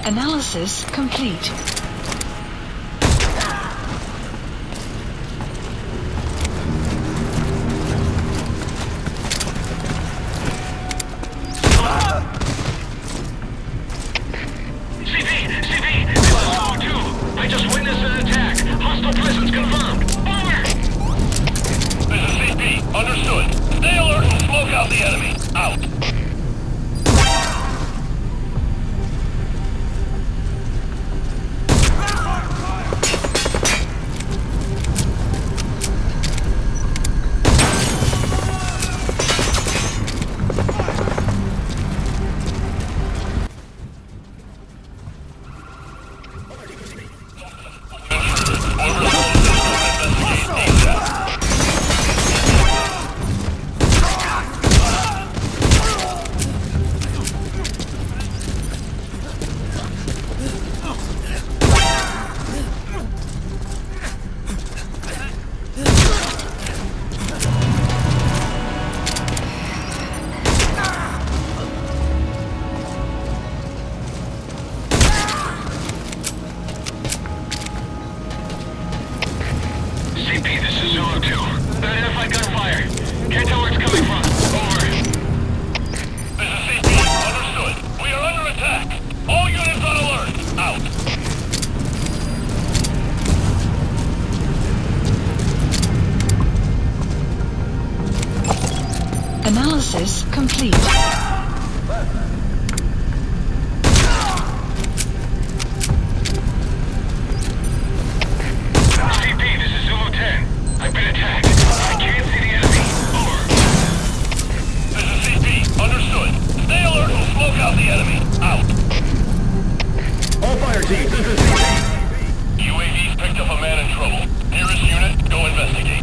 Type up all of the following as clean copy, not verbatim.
Analysis complete. Analysis complete. CP, this is Zulu 10. I've been attacked. I can't see the enemy. Over. This is CP. Understood. Stay alert and smoke out the enemy. Out. All fire teams, this is CP. UAV's picked up a man in trouble. Nearest unit, go investigate.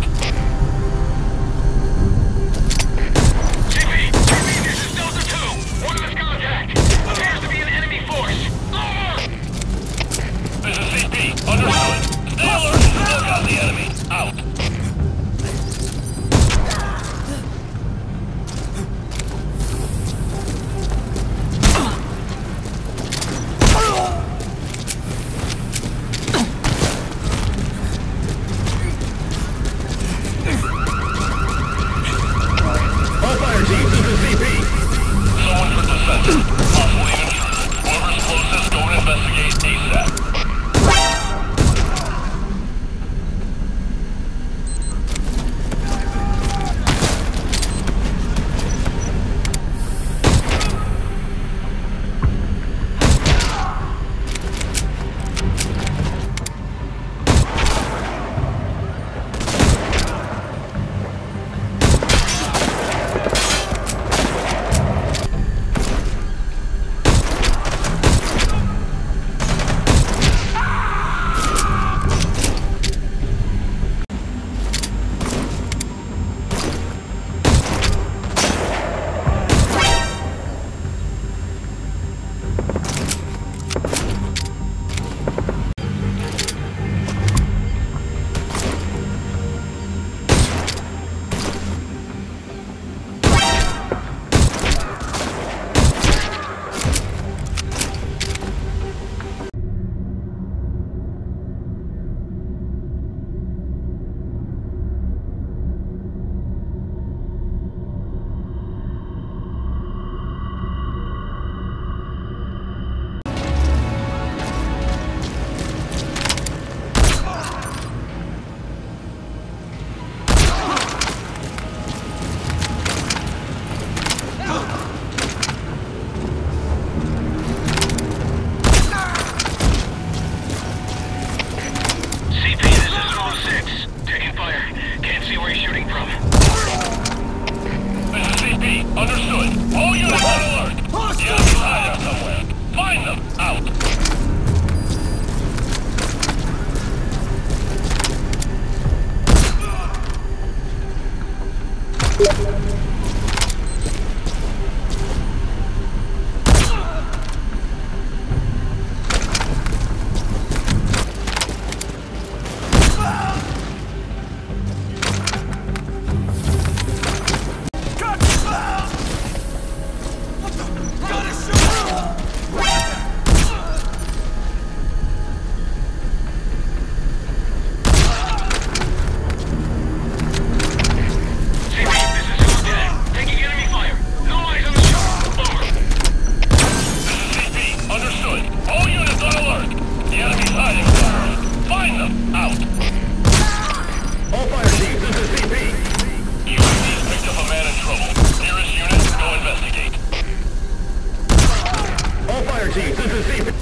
chief. This is CP.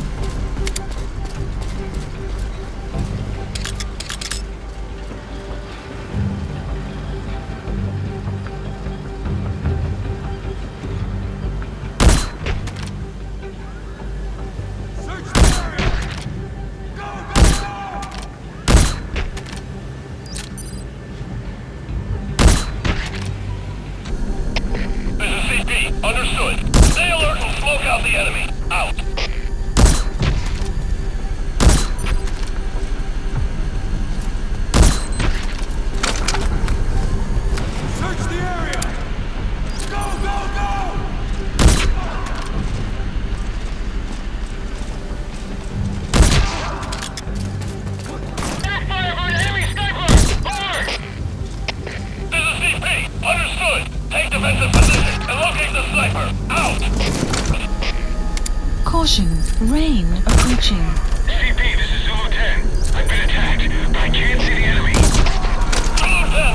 Understood. Stay alert and smoke out the enemy. Out. Search the area! Go, go, go! Backfire on enemy sniper! Over! This is CP. Understood. Take defensive position and locate the sniper. Out! Caution, rain approaching. CP, this is Zulu 10. I've been attacked, but I can't see the enemy. Zulu 10!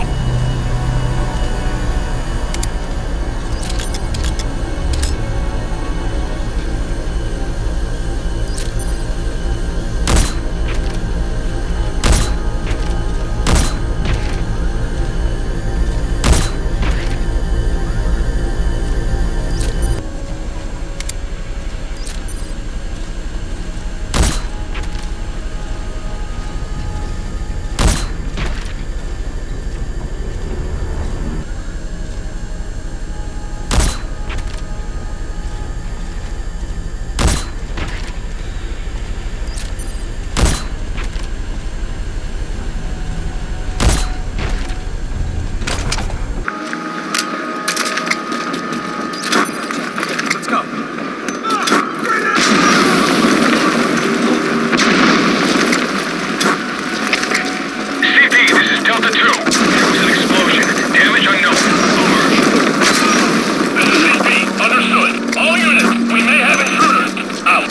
Delta 2, there was an explosion. Damage unknown. Over. This is CP. Understood. All units, we may have intruders. Out.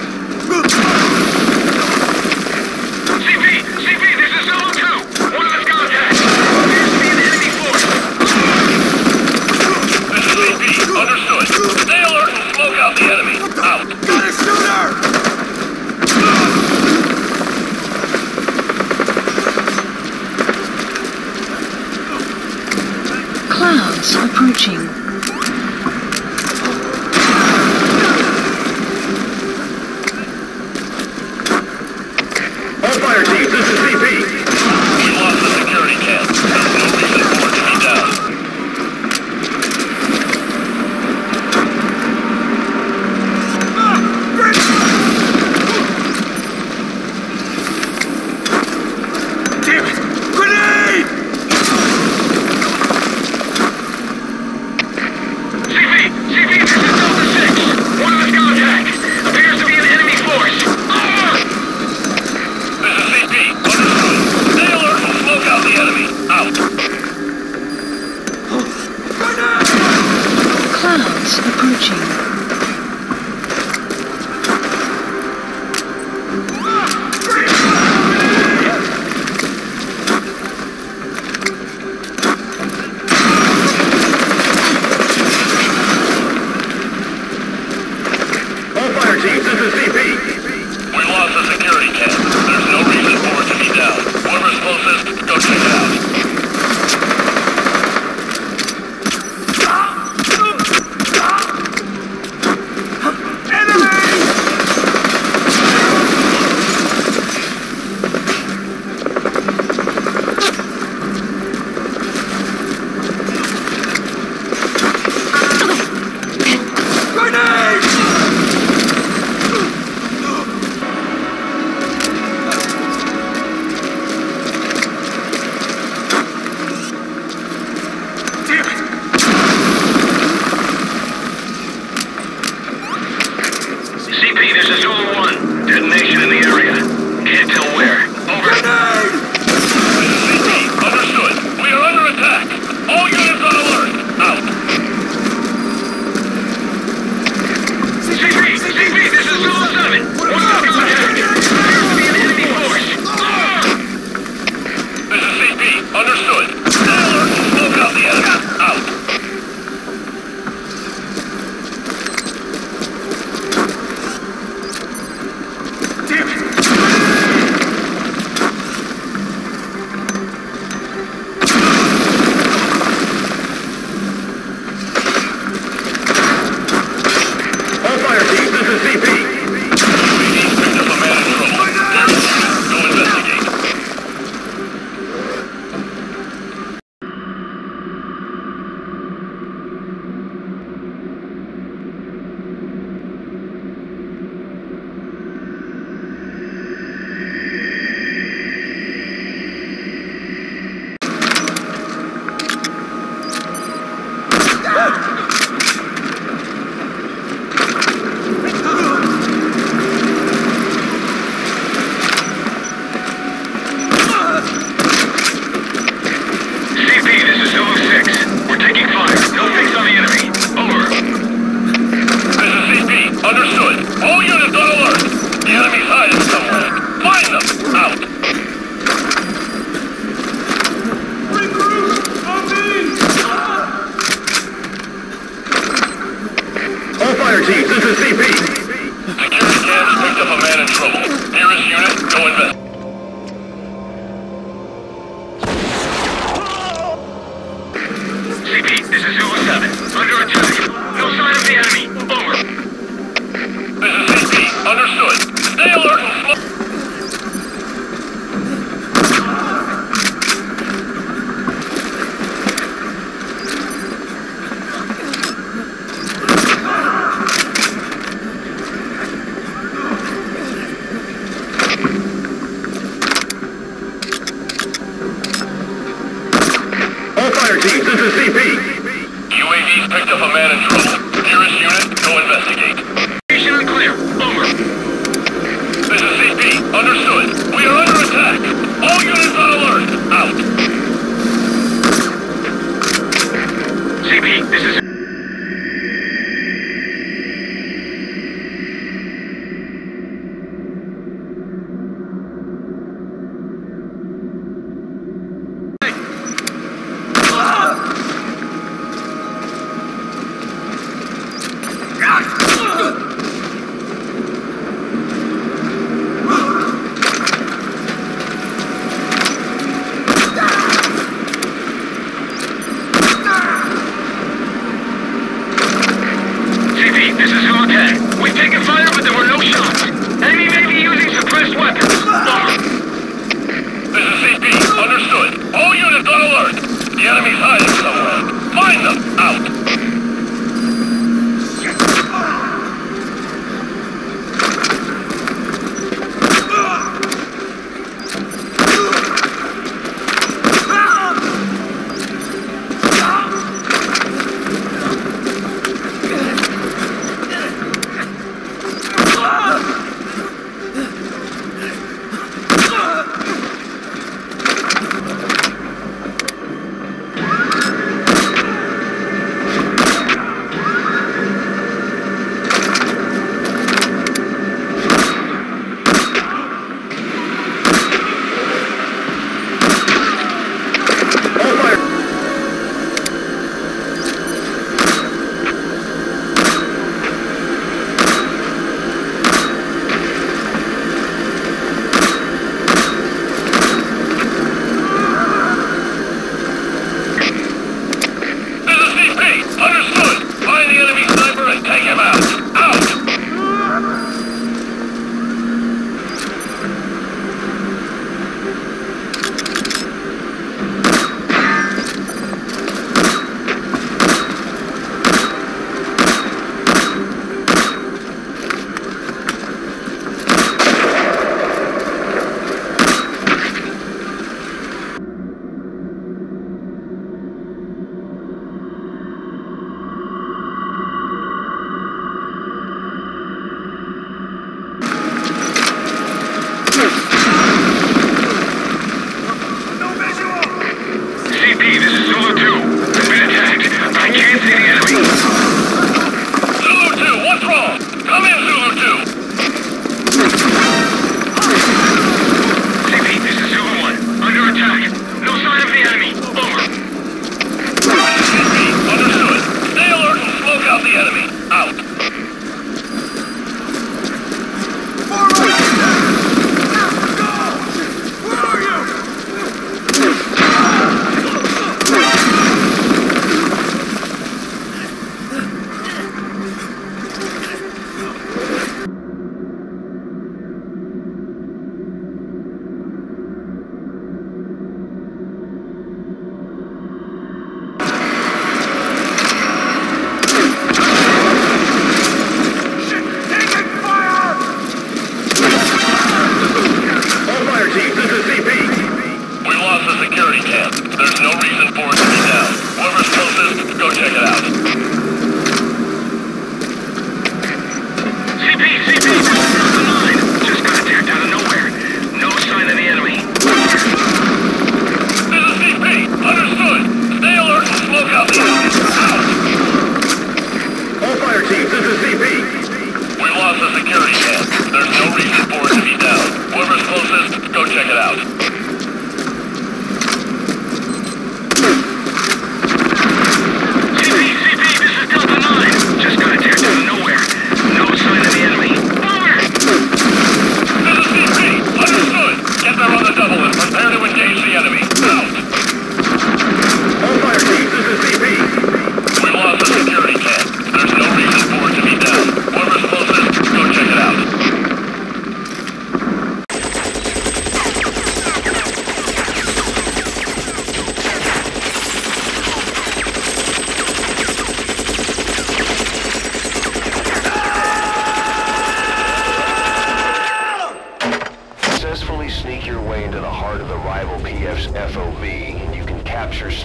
CP, this is Zulu 2. One of us contact. Appears to be an enemy force. This is CP. Understood. Stay alert and smoke out the enemy. Out. Got a shooter! Clouds approaching. All fire teams, this is CP. We lost the security camp. There's no reason for it to be down. Damn it! Grenade! CP, this is Delta 6. One of us contact. Appears to be an enemy force. Over! This is CP. Understood. Stay alert and smoke out the enemy. Out. Clouds approaching. All fire teams, this is CP. We lost the security camp. There's no reason for it to be down. Whoever's closest, go check it out. CP, this is Zulu 1. Detonation in the area. Can't tell where. Over. This is CP. Understood. We are under attack. All units on alert. Out. CP, this is Zulu 7. One of us contact. Appears to be an enemy force. This is CP. Understood. Stay alert and smoke out the enemy. Out. is CP. He's picked up a man in trouble. Go investigate.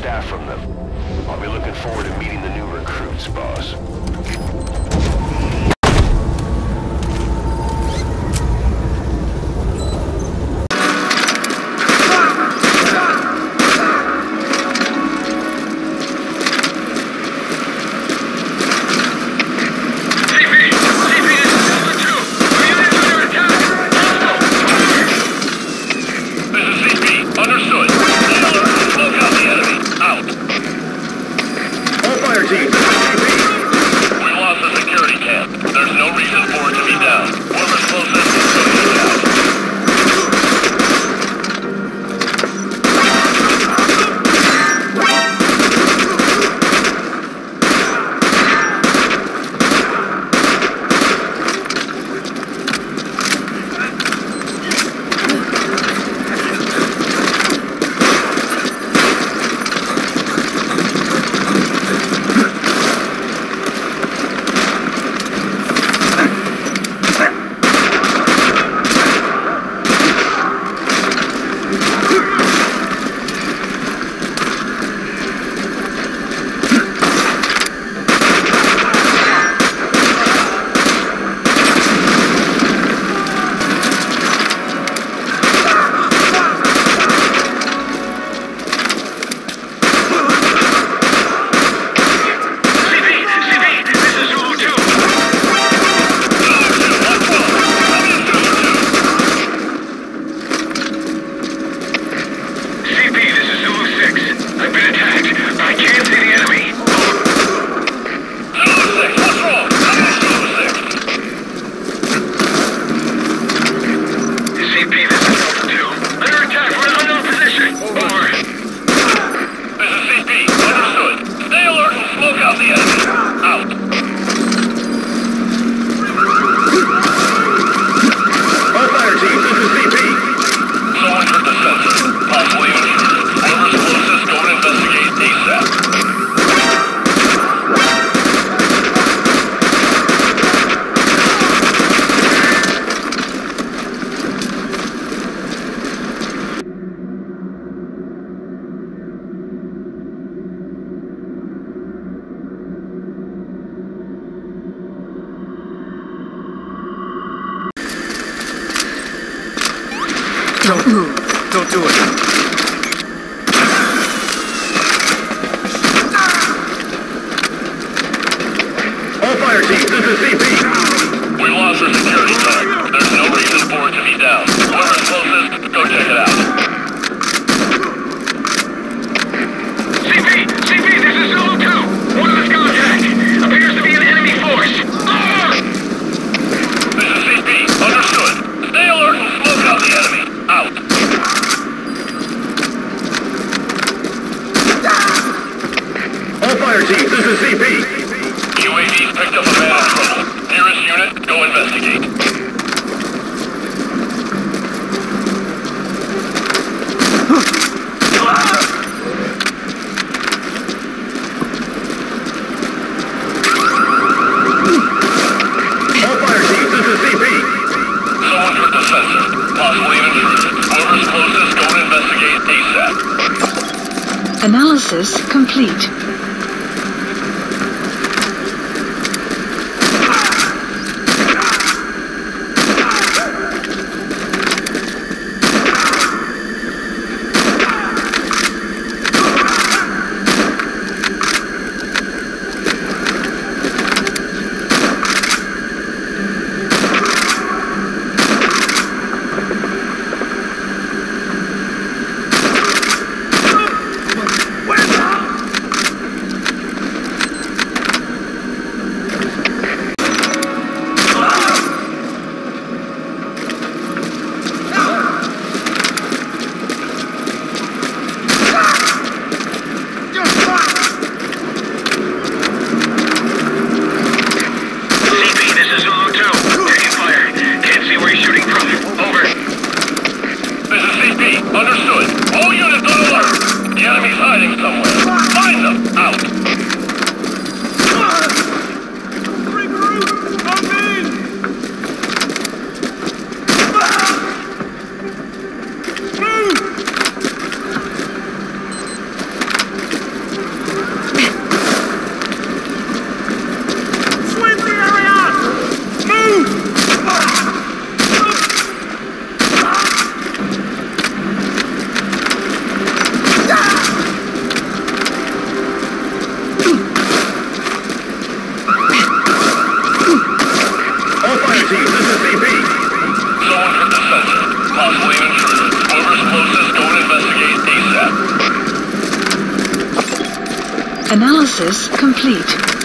staff from them. I'll be looking forward to meeting the new recruits, boss. Don't move. Don't do it. All fire teams, this is CP. We lost our security tag. There's no reason for it to be down. Whoever's closest, go check it out. CP, this is Zulu 2. One of us contact. Appears to be an enemy force. This is CP. Understood. Stay alert and smoke out the enemy. Out. All fire teams, this is CP. UAV's picked up a man in trouble. Nearest unit, go investigate. All fire teams, this is CP. Someone took the sensor. Possibly an intruder. Whoever's closest, go and investigate ASAP. Analysis complete. All fire teams, this is CP. Someone from the center. Possibly an intruder. Whoever's closest, go and investigate ASAP. Analysis complete.